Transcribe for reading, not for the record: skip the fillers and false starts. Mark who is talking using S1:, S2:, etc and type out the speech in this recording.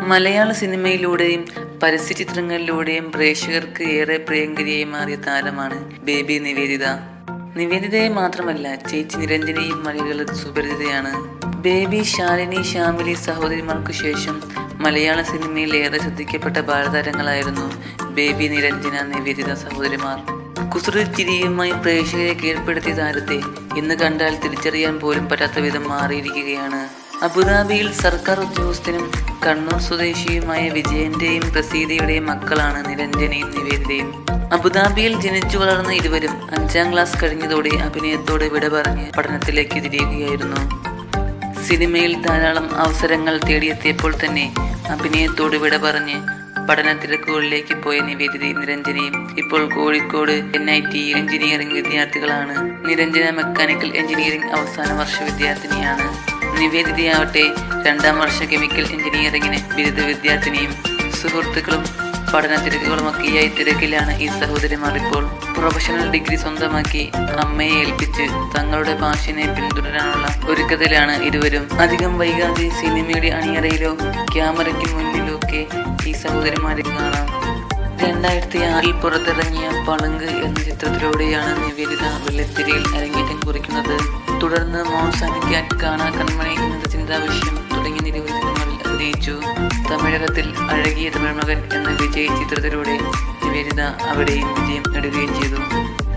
S1: മലയാള സിനിമയിലൂടെയും പരസ്യചിത്രങ്ങളിലൂടെയും പ്രേക്ഷകർക്ക് ഏറെ പ്രിയങ്കരിയായി മാറിയ താരമാണ് ബേബി നിവേദിത. നിവേദിതയെ മാത്രമല്ല, ചേച്ചി നിരഞ്ജനയും മലയാളികൾക്ക് സുപരിചിതയാണ്. ബേബി, ശാലിനി, ശ്യാമിലി സഹോദരിമാർക്കു ശേഷം മലയാള സിനിമയിൽ ഏറെ ശ്രദ്ധിക്കപ്പെട്ട ബാലതാരങ്ങളായിരുന്നു ബേബി, നിരഞ്ജന, നിവേദിത സഹോദരിമാർ. കുസൃതി ചിരിയുമായി പ്രേക്ഷകരെ കീഴ്പ്പെടുത്തിയ താരത്തെ ഇന്ന് കണ്ടാൽ തിരിച്ചറിയാൻ പോലും പറ്റാത്ത വിധം മാറിയിരിക്കുകയാണ്. അബുദാബിയിൽ സർക്കാർ ഉദ്യോഗസ്ഥനും കണ്ണൂർ സ്വദേശിയുമായ വിജയന്റെയും പ്രസീതയുടെയും മക്കളാണ് നിരഞ്ജനയും നിവേദിതയും. അബുദാബിയിൽ ജനിച്ചു വളർന്ന ഇരുവരും 5ാം ക്ലാസ് കഴിഞ്ഞതോടെ അഭിനയത്തോടെ വിട പറഞ്ഞ് പഠനത്തിലേക്ക് തിരിയുകയായിരുന്നു. സിനിമയിൽ ധാരാളം അവസരങ്ങൾ തേടിയെത്തിയപ്പോൾ തന്നെ അഭിനയത്തോട് വിട പറഞ്ഞ് പഠന തിരക്കുകളിലേക്ക് പോയ നിവേദിതയും നിരഞ്ജനയും ഇപ്പോൾ കോഴിക്കോട് NIT എഞ്ചിനീയറിംഗ് വിദ്യാർത്ഥികളാണ്. നിരഞ്ജന മെക്കാനിക്കൽ എഞ്ചിനീയറിംഗ് അവസാന വർഷ വിദ്യാർത്ഥിനിയാണ്. നിവേദിതയാവട്ടെ 2ാം വർഷ കെമിക്കൽ എഞ്ചിനീയറിംഗിന് ബിരുദ വിദ്യാർത്ഥിനിയും. സുഹൃത്തുക്കളും പഠന തിരക്കുകളുമൊക്കെയായി തിരക്കിലാണ് ഈ സഹോദരിമാർ. ഇപ്പോൾ പ്രൊഫഷണൽ ഡിഗ്രി സ്വന്തമാക്കി അമ്മയെ ഏൽപ്പിച്ച് തങ്ങളുടെ പാഷനെ പിന്തുടരാനുള്ള ഒരുക്കത്തിലാണ് ഇരുവരും. അധികം വൈകാതെ സിനിമയുടെ അണിയറയിലോ ക്യാമറയ്ക്ക് മുന്നിലോ ഒക്കെ ഈ സഹോദരിമാരെ കാണാം. 2006 പുറത്തിറങ്ങിയ പളുങ്ക് എന്ന ചിത്രത്തിലൂടെയാണ് നിവേദിത വെള്ളിത്തിരയിൽ അരങ്ങേറ്റം കുറിക്കുന്നത്. തുടർന്ന് മോൺസാനിക്കാറ്റ്, കാണാ കൺമണി, എന്ന ചിന്താവിഷയം തുടങ്ങിയ നിരവധി ചിത്രങ്ങളിൽ അഭിനയിച്ചു. തമിഴകത്തിൽ അഴകിയ തമിഴ് മകൻ എന്ന വിജയ് ചിത്രത്തിലൂടെ നിവേദിത അവിടെയും വിജയം നേടുകയും ചെയ്തു.